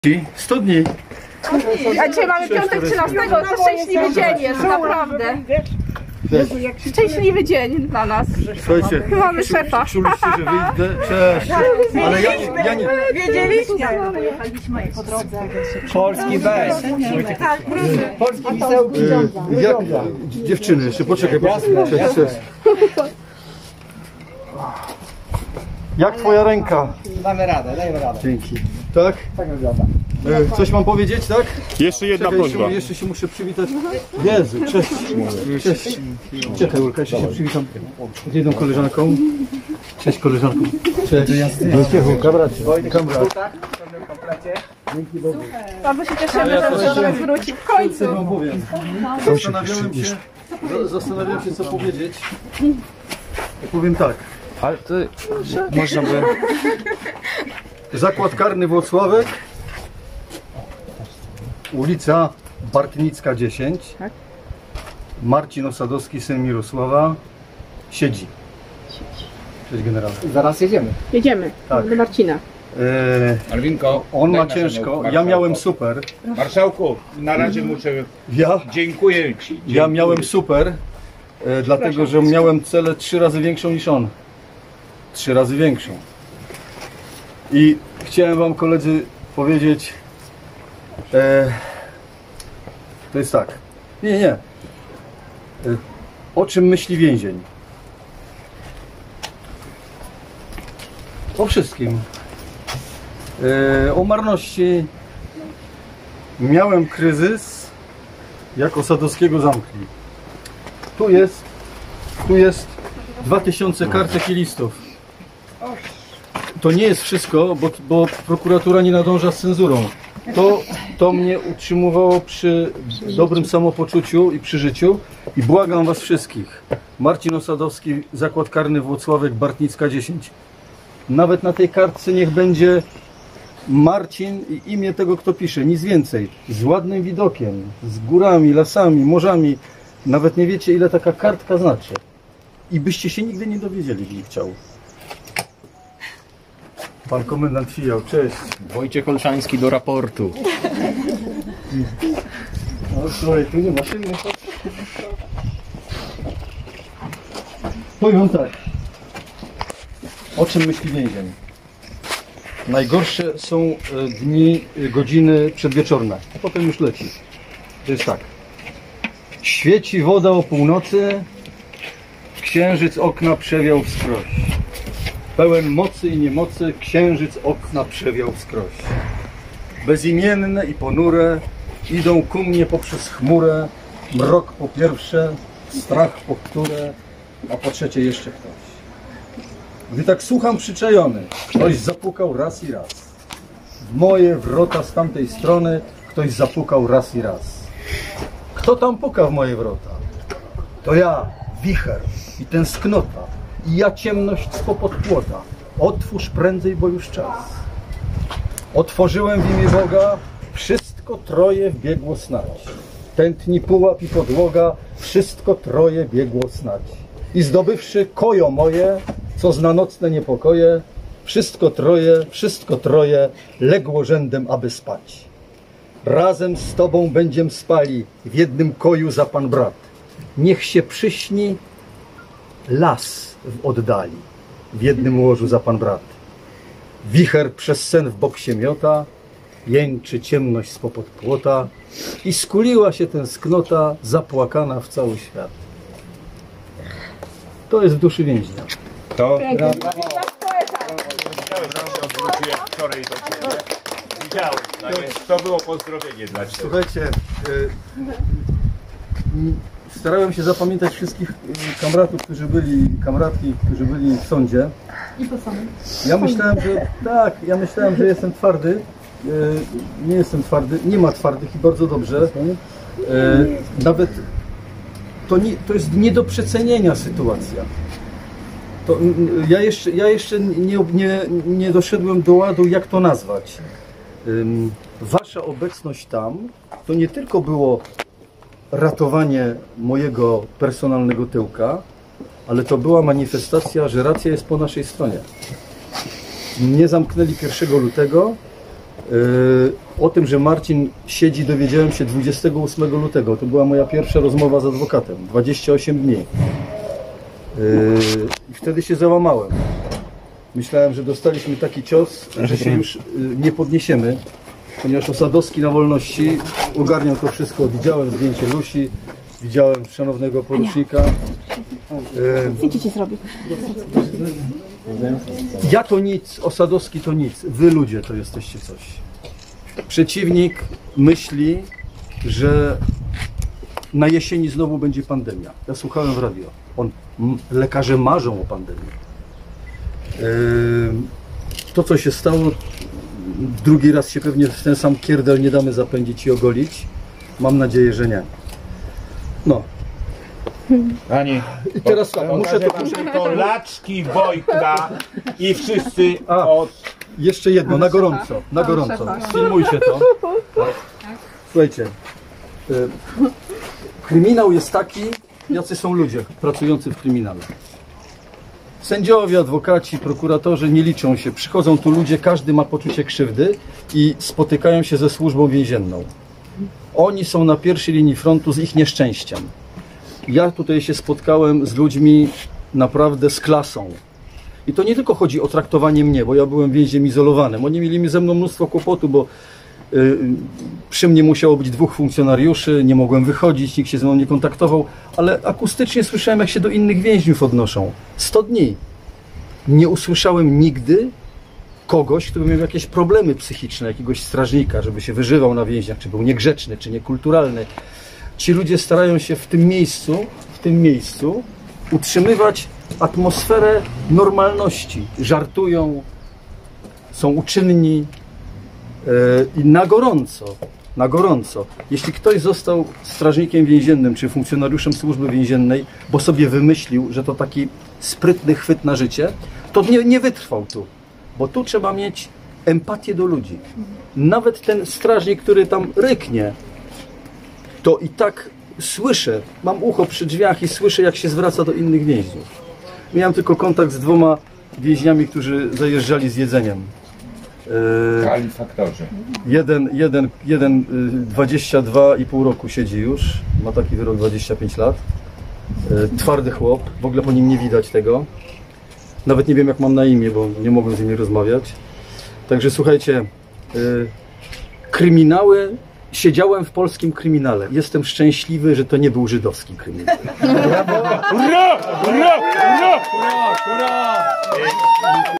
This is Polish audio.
100 dni. A dzisiaj mamy piątek 13, to szczęśliwy dzień jest, naprawdę. Szczęśliwy dzień dla nas. Słuchajcie, Mamy szefa. czuliście, że wyjdę? Cześć. Ale ja nie... Wiedzieliście. Jechaliśmy po drodze. Polski bez. Polski wisełki. Jak, dziewczyny, jeszcze poczekaj. Cześć. Jak twoja ręka? Damy radę, dajmy radę. Dzięki. Tak? Tak wygląda. Coś mam powiedzieć, tak? Jeszcze jedna Czekaj, prośba. jeszcze się muszę przywitać. Jezu, cześć. Cześć. Czekaj, Ulka, jeszcze się przywitam z jedną koleżanką. Cześć, koleżanko. Cześć. Wojtek w butach, w pełnym komplecie. Bardzo się cieszymy, że do nas wróci w końcu. Wam powiem. Zastanawiałem się, co powiedzieć. Powiem tak. Ale to można by... Zakład Karny Włocławek, ulica Bartnicka 10, Marcin Osadowski, syn Mirosława, siedzi. Cześć generał. Zaraz jedziemy. Jedziemy Tak. do Marcina. Alwinko, On daj ma naszemu ciężko, ja marszałku. miałem super. Marszałku, na razie muszę... Dziękuję Ci. Ja Dziękuję. miałem super, dlatego że miałem celę 3 razy większą niż on. 3 razy większą. I chciałem wam, koledzy, powiedzieć, to jest tak. Nie. O czym myśli więzień? O wszystkim. O marności. Miałem kryzys, jak Osadowskiego zamkli. Tu jest 2000 kartek i listów. To nie jest wszystko, bo prokuratura nie nadąża z cenzurą. To mnie utrzymywało przy dobrym samopoczuciu i przy życiu. I błagam was wszystkich. Marcin Osadowski, Zakład Karny Włocławek, Bartnicka 10. Nawet na tej kartce niech będzie Marcin i imię tego, kto pisze. Nic więcej. Z ładnym widokiem, z górami, lasami, morzami. Nawet nie wiecie, ile taka kartka znaczy. I byście się nigdy nie dowiedzieli, gdyby chciał. Pan komendant Fijał, cześć. Wojciech Olszański do raportu. No słuchaj, tu nie ma silnych. Powiem tak. O czym myśli więzień? Najgorsze są dni, godziny przedwieczorne. A potem już leci. To jest tak. Świeci woda o północy, księżyc okna przewiał wskroś. Pełen mocy i niemocy, księżyc okna przewiał wskroś. Bezimienne i ponure idą ku mnie poprzez chmurę, mrok po pierwsze, strach po które, a po trzecie jeszcze ktoś. Gdy tak słucham przyczajony, ktoś zapukał raz i raz. W moje wrota z tamtej strony ktoś zapukał raz i raz. Kto tam puka w moje wrota? To ja, wicher i tęsknota, i ja ciemność spod płota. Otwórz prędzej, bo już czas. Otworzyłem w imię Boga, wszystko troje wbiegło snać. Tętni pułap i podłoga, wszystko troje biegło snać. I zdobywszy kojo moje, co zna nocne niepokoje, wszystko troje legło rzędem, aby spać. Razem z Tobą będziem spali w jednym koju za Pan brat. Niech się przyśni las w oddali, w jednym łożu za Pan brat. Wicher przez sen w bok się miota, jęczy ciemność spod płota i skuliła się tęsknota zapłakana w cały świat. To jest w duszy więźnia. To Pięknie. wróciłem wczoraj do Ciebie. Widziałem, no więc to było pozdrowienie dla Ciebie. Słuchajcie, starałem się zapamiętać wszystkich kamratów, którzy byli, kamratki, którzy byli w sądzie. I to samo. Ja myślałem, że jestem twardy. Nie jestem twardy, nie ma twardych i bardzo dobrze. Nawet to jest nie do przecenienia sytuacja. Ja jeszcze nie doszedłem do ładu, jak to nazwać. Wasza obecność tam to nie tylko było ratowanie mojego personalnego tyłka, ale to była manifestacja, że racja jest po naszej stronie. Mnie zamknęli 1 lutego, O tym, że Marcin siedzi, dowiedziałem się 28 lutego. To była moja pierwsza rozmowa z adwokatem. 28 dni. I wtedy się załamałem. Myślałem, że dostaliśmy taki cios, że się już nie podniesiemy, ponieważ Osadowski na wolności ogarniał to wszystko. Widziałem zdjęcie Lusi, widziałem szanownego porucznika. Ja to nic, Osadowski to nic, wy ludzie to jesteście coś. Przeciwnik myśli, że na jesieni znowu będzie pandemia. Ja słuchałem w radio. Lekarze marzą o pandemii. To, co się stało, drugi raz się pewnie w ten sam kierdel nie damy zapędzić i ogolić. Mam nadzieję, że nie. No. Pani, I teraz tak, muszę to... tylko Laczki, Wojtka i wszyscy Jeszcze jedno, na gorąco, na gorąco. Sfilmujcie to. Słuchajcie, kryminał jest taki, jacy są ludzie pracujący w kryminale. Sędziowie, adwokaci, prokuratorzy nie liczą się. Przychodzą tu ludzie, każdy ma poczucie krzywdy i spotykają się ze służbą więzienną. Oni są na pierwszej linii frontu z ich nieszczęściem. Ja tutaj się spotkałem z ludźmi naprawdę z klasą. I to nie tylko chodzi o traktowanie mnie, bo ja byłem więźniem izolowanym. Oni mieli ze mną mnóstwo kłopotu, bo przy mnie musiało być 2 funkcjonariuszy, nie mogłem wychodzić, nikt się ze mną nie kontaktował, ale akustycznie słyszałem, jak się do innych więźniów odnoszą. 100 dni. Nie usłyszałem nigdy kogoś, kto by miał jakieś problemy psychiczne, jakiegoś strażnika, żeby się wyżywał na więźniach, czy był niegrzeczny, czy niekulturalny. Ci ludzie starają się w tym miejscu utrzymywać atmosferę normalności. Żartują, są uczynni i na gorąco. Jeśli ktoś został strażnikiem więziennym czy funkcjonariuszem służby więziennej, bo sobie wymyślił, że to taki sprytny chwyt na życie, to nie wytrwał tu. Bo tu trzeba mieć empatię do ludzi. Nawet ten strażnik, który tam ryknie, to i tak słyszę, mam ucho przy drzwiach i słyszę, jak się zwraca do innych więźniów. Miałem tylko kontakt z 2 więźniami, którzy zajeżdżali z jedzeniem. faktorzy. Jeden 22,5 roku siedzi już, ma taki wyrok 25 lat. Twardy chłop, w ogóle po nim nie widać tego. Nawet nie wiem, jak mam na imię, bo nie mogłem z nimi rozmawiać. Także słuchajcie, kryminały. Siedziałem w polskim kryminale. Jestem szczęśliwy, że to nie był żydowski kryminał. Ura! Ura! Ura! Ura! Ura!